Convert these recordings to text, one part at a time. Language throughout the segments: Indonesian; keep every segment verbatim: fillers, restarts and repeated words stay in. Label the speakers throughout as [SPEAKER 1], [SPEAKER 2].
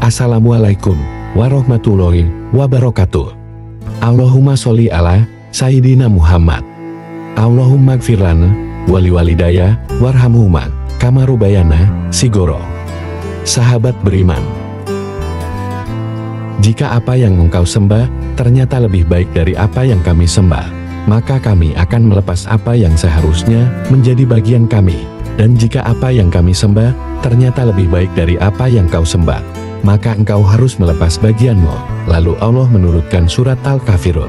[SPEAKER 1] Assalamualaikum warahmatullahi wabarakatuh. Allahumma sholli ala Sayyidina Muhammad. Allahumma gfir lana wali walidaya warhamhuma kama rubayana sigoro. Sahabat beriman, jika apa yang engkau sembah ternyata lebih baik dari apa yang kami sembah, maka kami akan melepas apa yang seharusnya menjadi bagian kami. Dan jika apa yang kami sembah ternyata lebih baik dari apa yang kau sembah, maka engkau harus melepas bagianmu. Lalu Allah menurunkan surat Al-Kafirun.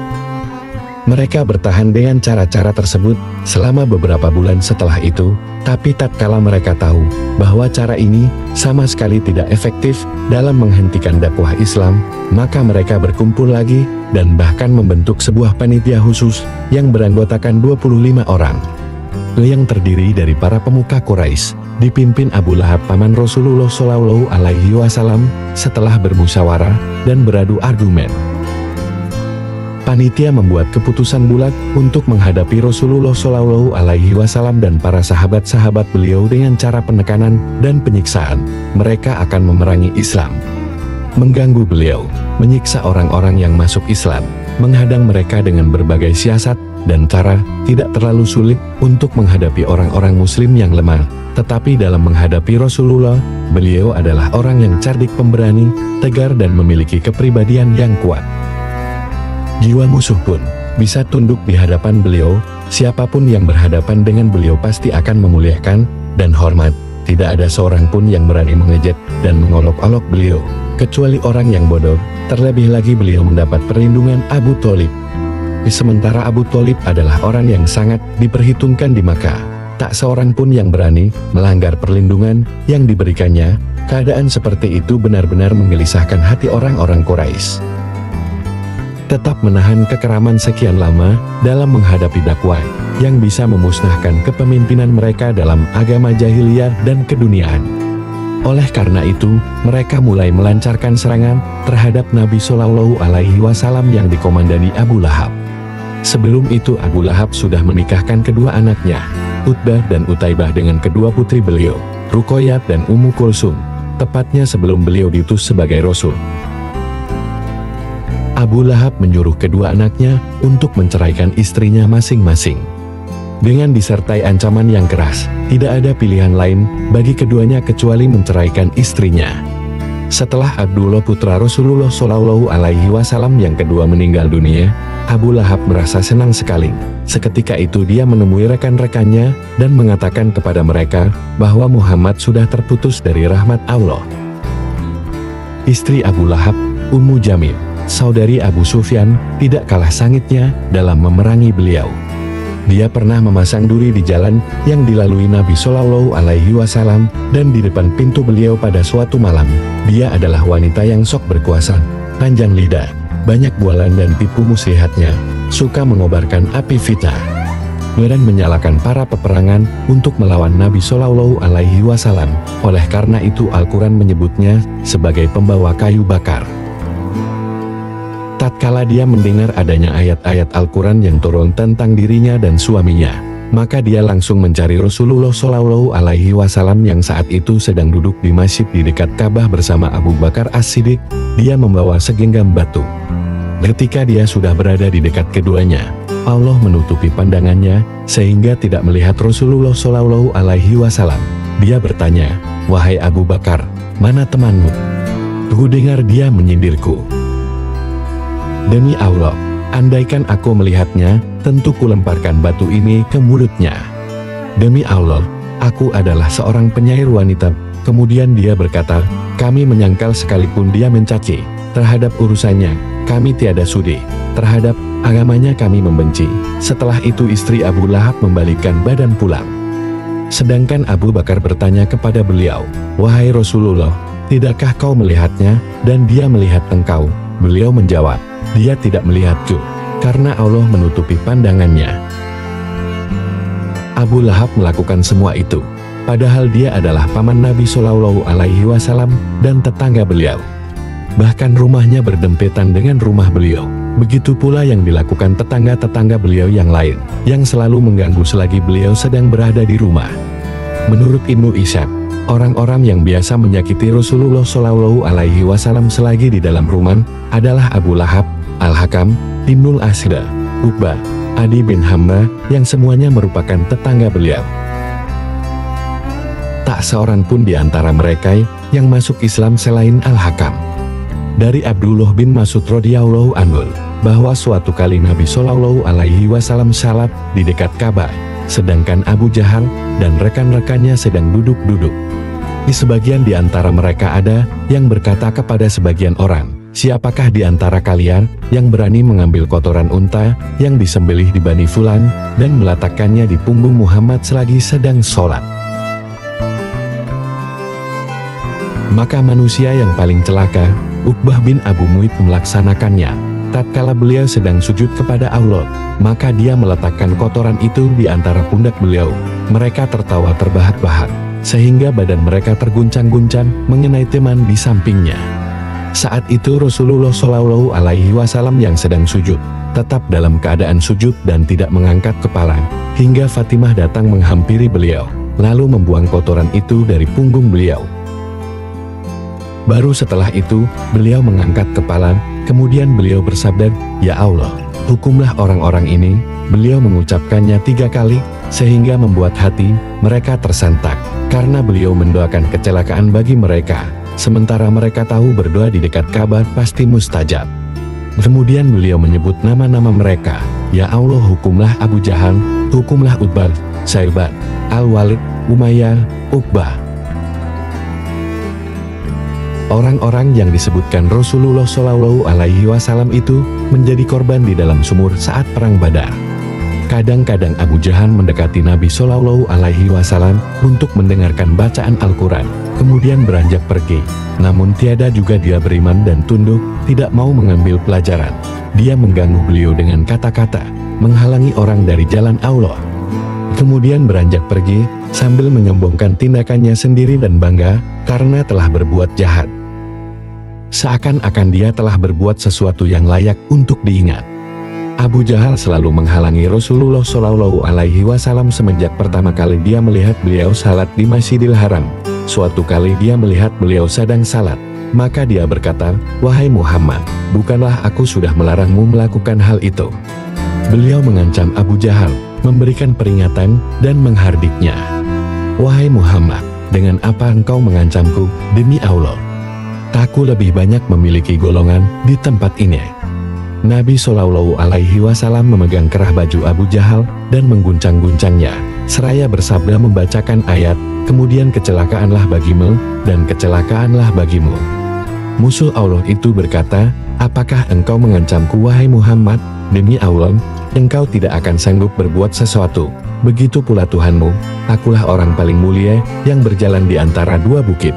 [SPEAKER 1] Mereka bertahan dengan cara-cara tersebut selama beberapa bulan setelah itu, tapi tatkala mereka tahu bahwa cara ini sama sekali tidak efektif dalam menghentikan dakwah Islam, maka mereka berkumpul lagi dan bahkan membentuk sebuah panitia khusus yang beranggotakan dua puluh lima orang. Yang terdiri dari para pemuka Quraisy, dipimpin Abu Lahab paman Rasulullah Shallallahu Alaihi Wasallam. Setelah bermusyawarah dan beradu argumen, panitia membuat keputusan bulat untuk menghadapi Rasulullah Shallallahu Alaihi Wasallam dan para sahabat-sahabat beliau dengan cara penekanan dan penyiksaan. Mereka akan memerangi Islam, mengganggu beliau, menyiksa orang-orang yang masuk Islam, menghadang mereka dengan berbagai siasat dan cara. Tidak terlalu sulit untuk menghadapi orang-orang muslim yang lemah, tetapi dalam menghadapi Rasulullah, beliau adalah orang yang cerdik, pemberani, tegar dan memiliki kepribadian yang kuat. Jiwa musuh pun bisa tunduk di hadapan beliau. Siapapun yang berhadapan dengan beliau pasti akan memuliakan dan hormat. Tidak ada seorang pun yang berani mengejek dan mengolok-olok beliau, kecuali orang yang bodoh. Terlebih lagi beliau mendapat perlindungan Abu Thalib. Sementara Abu Thalib adalah orang yang sangat diperhitungkan di Makkah. Tak seorang pun yang berani melanggar perlindungan yang diberikannya. Keadaan seperti itu benar-benar menggelisahkan hati orang-orang Quraisy. Tetap menahan kekeraman sekian lama dalam menghadapi dakwah yang bisa memusnahkan kepemimpinan mereka dalam agama jahiliyah dan keduniaan. Oleh karena itu, mereka mulai melancarkan serangan terhadap Nabi Shallallahu Alaihi Wasallam yang dikomandani Abu Lahab. Sebelum itu Abu Lahab sudah menikahkan kedua anaknya, Utbah dan Utaibah, dengan kedua putri beliau, Ruqayyah dan Ummu Kulsum, tepatnya sebelum beliau diutus sebagai Rasul. Abu Lahab menyuruh kedua anaknya untuk menceraikan istrinya masing-masing. Dengan disertai ancaman yang keras, tidak ada pilihan lain bagi keduanya kecuali menceraikan istrinya. Setelah Abdullah putra Rasulullah Shallallahu Alaihi Wasallam yang kedua meninggal dunia, Abu Lahab merasa senang sekali. Seketika itu dia menemui rekan-rekannya dan mengatakan kepada mereka bahwa Muhammad sudah terputus dari rahmat Allah. Istri Abu Lahab, Ummu Jamil, saudari Abu Sufyan, tidak kalah sangitnya dalam memerangi beliau. Dia pernah memasang duri di jalan yang dilalui Nabi Shallallahu Alaihi Wasallam dan di depan pintu beliau pada suatu malam. Dia adalah wanita yang sok berkuasa, panjang lidah, banyak bualan dan tipu muslihatnya, suka mengobarkan api fitnah, dan menyalakan para peperangan untuk melawan Nabi Shallallahu Alaihi Wasallam. Oleh karena itu Al-Quran menyebutnya sebagai pembawa kayu bakar. Tatkala dia mendengar adanya ayat-ayat Al-Quran yang turun tentang dirinya dan suaminya, maka dia langsung mencari Rasulullah Shallallahu Alaihi Wasallam yang saat itu sedang duduk di masjid di dekat Ka'bah bersama Abu Bakar As-Siddiq. Dia membawa segenggam batu. Ketika dia sudah berada di dekat keduanya, Allah menutupi pandangannya sehingga tidak melihat Rasulullah Shallallahu Alaihi Wasallam. Dia bertanya, "Wahai Abu Bakar, mana temanmu?" Ku dengar dia menyindirku. Demi Allah, andaikan aku melihatnya, tentu kulemparkan batu ini ke mulutnya. Demi Allah, aku adalah seorang penyair wanita. Kemudian dia berkata, kami menyangkal sekalipun dia mencaci terhadap urusannya, kami tiada sudi. Terhadap agamanya kami membenci. Setelah itu istri Abu Lahab membalikkan badan pulang. Sedangkan Abu Bakar bertanya kepada beliau, wahai Rasulullah, tidakkah kau melihatnya, dan dia melihat engkau? Beliau menjawab, dia tidak melihatku, karena Allah menutupi pandangannya. Abu Lahab melakukan semua itu, padahal dia adalah paman Nabi Shallallahu Alaihi Wasallam dan tetangga beliau. Bahkan rumahnya berdempetan dengan rumah beliau. Begitu pula yang dilakukan tetangga-tetangga beliau yang lain, yang selalu mengganggu selagi beliau sedang berada di rumah. Menurut Ibnu Ishaq, Orang-orang yang biasa menyakiti Rasulullah Shallallahu Alaihi Wasallam selagi di dalam rumah adalah Abu Lahab, Al-Hakam, Ibnul Asda, Uqbah, Adi bin Hamma, yang semuanya merupakan tetangga beliau. Tak seorang pun di antara mereka yang masuk Islam selain Al-Hakam. Dari Abdullah bin Mas'ud radhiyallahu anhu, bahwa suatu kali Nabi Shallallahu Alaihi Wasallam salat di dekat Ka'bah, sedangkan Abu Jahal dan rekan-rekannya sedang duduk-duduk. Di sebagian di antara mereka ada yang berkata kepada sebagian orang, "Siapakah di antara kalian yang berani mengambil kotoran unta yang disembelih di Bani Fulan dan meletakkannya di punggung Muhammad selagi sedang sholat?" Maka manusia yang paling celaka, Uqbah bin Abu Mu'id, melaksanakannya. Tatkala beliau sedang sujud kepada Allah, maka dia meletakkan kotoran itu di antara pundak beliau. Mereka tertawa terbahak-bahak, sehingga badan mereka terguncang-guncang mengenai teman di sampingnya. Saat itu Rasulullah Shallallahu Alaihi Wasallam yang sedang sujud, tetap dalam keadaan sujud dan tidak mengangkat kepala, hingga Fatimah datang menghampiri beliau, lalu membuang kotoran itu dari punggung beliau. Baru setelah itu, beliau mengangkat kepala, kemudian beliau bersabda, "Ya Allah, hukumlah orang-orang ini." Beliau mengucapkannya tiga kali, sehingga membuat hati mereka tersentak, karena beliau mendoakan kecelakaan bagi mereka, sementara mereka tahu berdoa di dekat Ka'bah pasti mustajab. Kemudian beliau menyebut nama-nama mereka, "Ya Allah, hukumlah Abu Jahal, hukumlah Utbah, Syaibah, Al-Walid, Umayyah, Uqbah." Orang-orang yang disebutkan Rasulullah Shallallahu Alaihi Wasallam itu menjadi korban di dalam sumur saat perang Badar. Kadang-kadang Abu Jahal mendekati Nabi Shallallahu Alaihi Wasallam untuk mendengarkan bacaan Al-Quran, kemudian beranjak pergi. Namun tiada juga dia beriman dan tunduk, tidak mau mengambil pelajaran. Dia mengganggu beliau dengan kata-kata, menghalangi orang dari jalan Allah. Kemudian beranjak pergi, sambil menyombongkan tindakannya sendiri dan bangga, karena telah berbuat jahat. Seakan-akan dia telah berbuat sesuatu yang layak untuk diingat. Abu Jahal selalu menghalangi Rasulullah Shallallahu Alaihi Wasallam semenjak pertama kali dia melihat beliau salat di Masjidil Haram. Suatu kali dia melihat beliau sedang salat, maka dia berkata, "Wahai Muhammad, bukanlah aku sudah melarangmu melakukan hal itu?" Beliau mengancam Abu Jahal, memberikan peringatan, dan menghardiknya. "Wahai Muhammad, dengan apa engkau mengancamku? Demi Allah, takku lebih banyak memiliki golongan di tempat ini." Nabi Shallallahu Alaihi Wasallam memegang kerah baju Abu Jahal dan mengguncang-guncangnya, seraya bersabda membacakan ayat, "Kemudian kecelakaanlah bagimu, dan kecelakaanlah bagimu." Musuh Allah itu berkata, "Apakah engkau mengancamku wahai Muhammad? Demi Allah, engkau tidak akan sanggup berbuat sesuatu. Begitu pula Tuhanmu, akulah orang paling mulia yang berjalan di antara dua bukit."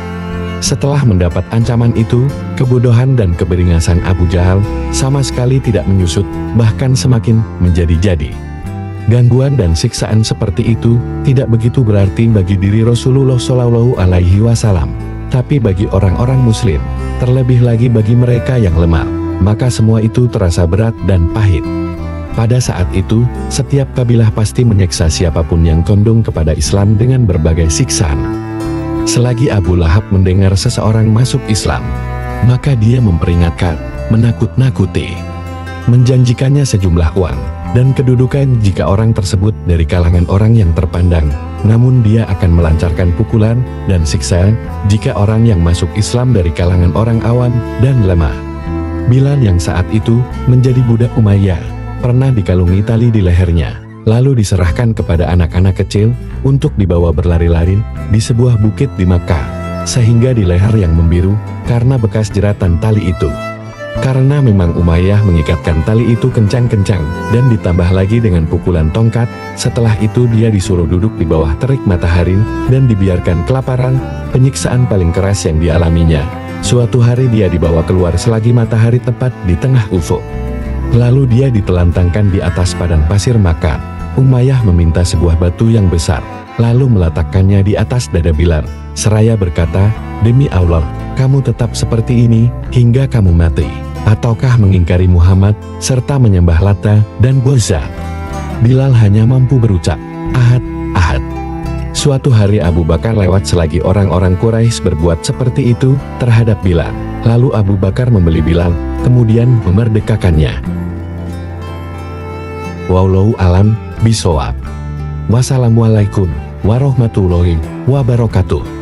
[SPEAKER 1] Setelah mendapat ancaman itu, kebodohan dan keberingasan Abu Jahal sama sekali tidak menyusut, bahkan semakin menjadi-jadi. Gangguan dan siksaan seperti itu tidak begitu berarti bagi diri Rasulullah Shallallahu Alaihi Wasallam, tapi bagi orang-orang Muslim, terlebih lagi bagi mereka yang lemah, maka semua itu terasa berat dan pahit. Pada saat itu, setiap kabilah pasti menyiksa siapapun yang condong kepada Islam dengan berbagai siksaan. Selagi Abu Lahab mendengar seseorang masuk Islam, maka dia memperingatkan, menakut-nakuti, menjanjikannya sejumlah uang dan kedudukan jika orang tersebut dari kalangan orang yang terpandang. Namun dia akan melancarkan pukulan dan siksa jika orang yang masuk Islam dari kalangan orang awam dan lemah. Bilal yang saat itu menjadi budak Umayyah, pernah dikalungi tali di lehernya, lalu diserahkan kepada anak-anak kecil untuk dibawa berlari-lari di sebuah bukit di Makkah, sehingga di leher yang membiru karena bekas jeratan tali itu. Karena memang Umayyah mengikatkan tali itu kencang-kencang dan ditambah lagi dengan pukulan tongkat, setelah itu dia disuruh duduk di bawah terik matahari dan dibiarkan kelaparan, penyiksaan paling keras yang dialaminya. Suatu hari dia dibawa keluar selagi matahari tepat di tengah ufuk. Lalu dia ditelantangkan di atas padang pasir Makkah. Umayyah meminta sebuah batu yang besar, lalu meletakkannya di atas dada Bilal, seraya berkata, "Demi Allah, kamu tetap seperti ini hingga kamu mati, ataukah mengingkari Muhammad serta menyembah Lata dan Uzza?" Bilal hanya mampu berucap, "Ahad, Ahad." Suatu hari Abu Bakar lewat selagi orang-orang Quraisy berbuat seperti itu terhadap Bilal. Lalu Abu Bakar membeli Bilal, kemudian memerdekakannya. Wallahu alam bishawab. Wassalamualaikum warahmatullahi wabarakatuh.